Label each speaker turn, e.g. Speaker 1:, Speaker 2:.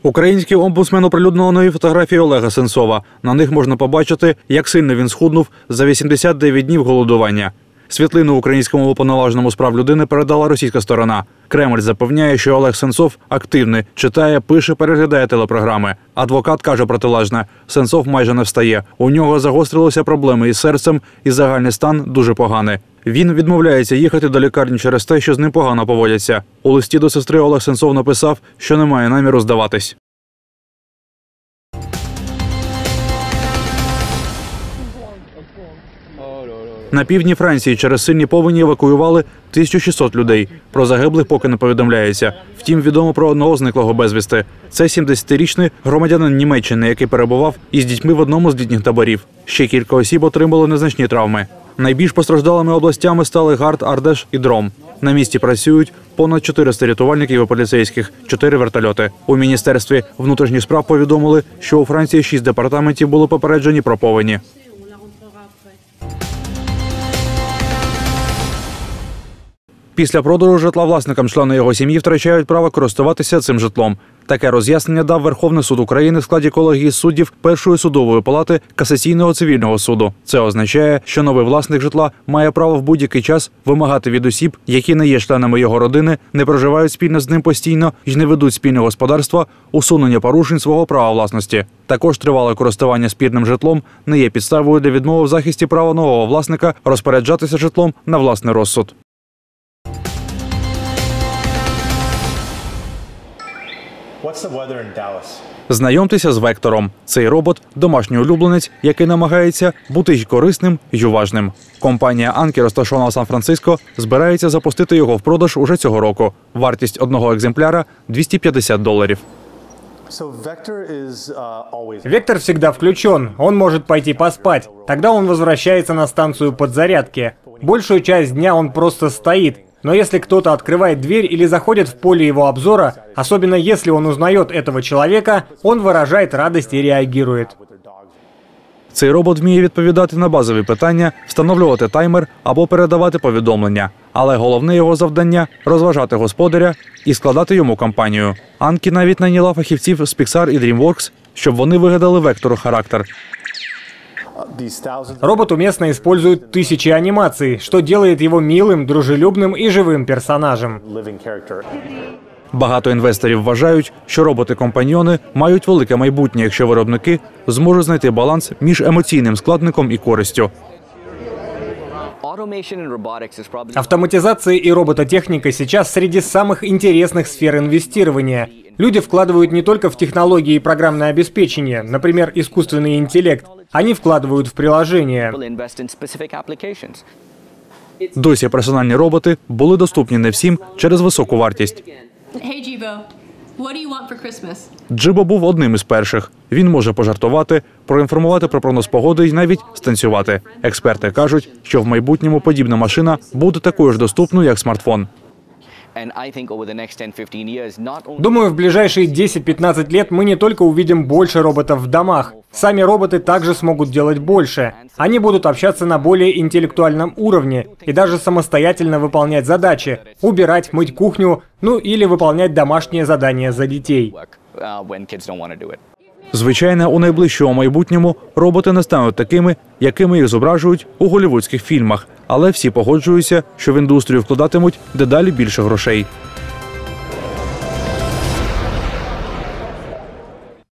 Speaker 1: Український омбудсмен оприлюднив нові фотографії Олега Сенцова. На них можна побачити, як сильно він схуднув за 89 днів голодування. Світлину українському уповноваженому з прав людини передала російська сторона. Кремль запевняє, що Олег Сенцов активний, читає, пише, переглядає телепрограми. Адвокат каже протилежне – Сенцов майже не встає. У нього загострилися проблеми із серцем і загальний стан дуже поганий. Він відмовляється їхати до лікарні через те, що з ним погано поводяться. У листі до сестри Олег Сенцов написав, що не має наміру здаватись. На півдні Франції через сильні повені евакуювали 1600 людей. Про загиблих поки не повідомляється. Втім, відомо про одного зниклого безвісти. Це 70-річний громадянин Німеччини, який перебував із дітьми в одному з літніх таборів. Ще кілька осіб отримали незначні травми. Найбільш постраждалими областями стали Гард, Ардеш і Дром. На місці працюють понад 400 рятувальників і поліцейських, 4 вертольоти. У Міністерстві внутрішніх справ повідомили, що у Франції 6 департаментів були попереджені про повені. Після продажу житла власникам члени його сім'ї втрачають право користуватися цим житлом. Таке роз'яснення дав Верховний суд України в складі колегії суддів Першої судової палати Касаційного цивільного суду. Це означає, що новий власник житла має право в будь-який час вимагати від осіб, які не є членами його родини, не проживають спільно з ним постійно і не ведуть спільне господарство, усунення порушень свого права власності. Також тривале користування спірним житлом не є підставою для відмови в захисті права нового власника розпоряджатися житлом на власний розсуд. Знайомтеся з Вектором. Цей робот – домашній улюбленець, який намагається бути й корисним, й уважним. Компанія Анкі, розташована в Сан-Франциско, збирається запустити його в продаж уже цього року. Вартість одного екземпляра – $250.
Speaker 2: Вектор всегда включен, он может пойти поспать. Тогда он возвращается на станцию подзарядки. Большую часть дня он просто стоит. Но если кто-то открывает дверь или заходит в поле его обзора, особенно если он узнает этого человека, он выражает радость и реагирует.
Speaker 1: Цей робот вміє відповідати на базові питання, встановлювати таймер або передавати повідомлення. Але головне його завдання – розважати господаря і складати йому компанію. Анкі навіть найняла фахівців з Pixar і DreamWorks, щоб вони вигадали Вектору характер.
Speaker 2: Робот уместно использует тысячи анимаций, что делает его милым, дружелюбным и живым персонажем.
Speaker 1: Багато інвесторів вважають, що роботи-компаньйони мають велике майбутнє, якщо виробники зможуть знайти баланс між емоційним складником і користю.
Speaker 2: Автоматизация и робототехника сейчас среди самых интересных сфер инвестирования. Люди вкладывают не только в технологии и программное обеспечение, например, искусственный интеллект. Они вкладывают в приложения.
Speaker 1: Досі персональні роботи були доступні не всім через високу вартість. Джибо був одним із перших. Він може пожартувати, проінформувати про прогноз погоди і навіть станцювати. Експерти кажуть, що в майбутньому подібна машина буде такою ж доступною, як смартфон.
Speaker 2: Думаю, в ближайшие 10-15 лет мы не только увидим больше роботов в домах. Сами роботы также смогут делать больше. Они будут общаться на более интеллектуальном уровне и даже самостоятельно выполнять задачи, убирать, мыть кухню, ну или выполнять домашние задания за детей.
Speaker 1: Звичайно, у найближчому майбутньому роботи не стануть такими, якими їх зображують у голлівудських фільмах. Але всі погоджуються, що в індустрію вкладатимуть дедалі більше грошей.